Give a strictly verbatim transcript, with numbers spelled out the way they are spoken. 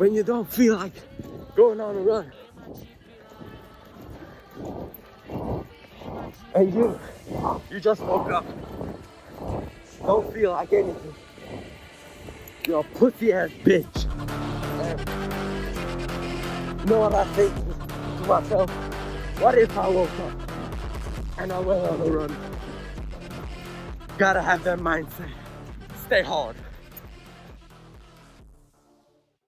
when you don't feel like going on a run. And you, you just woke up. Don't feel like anything. You're a pussy ass bitch. And you know what I think to myself? What if I woke up and I went on a run? Gotta have that mindset. Stay hard.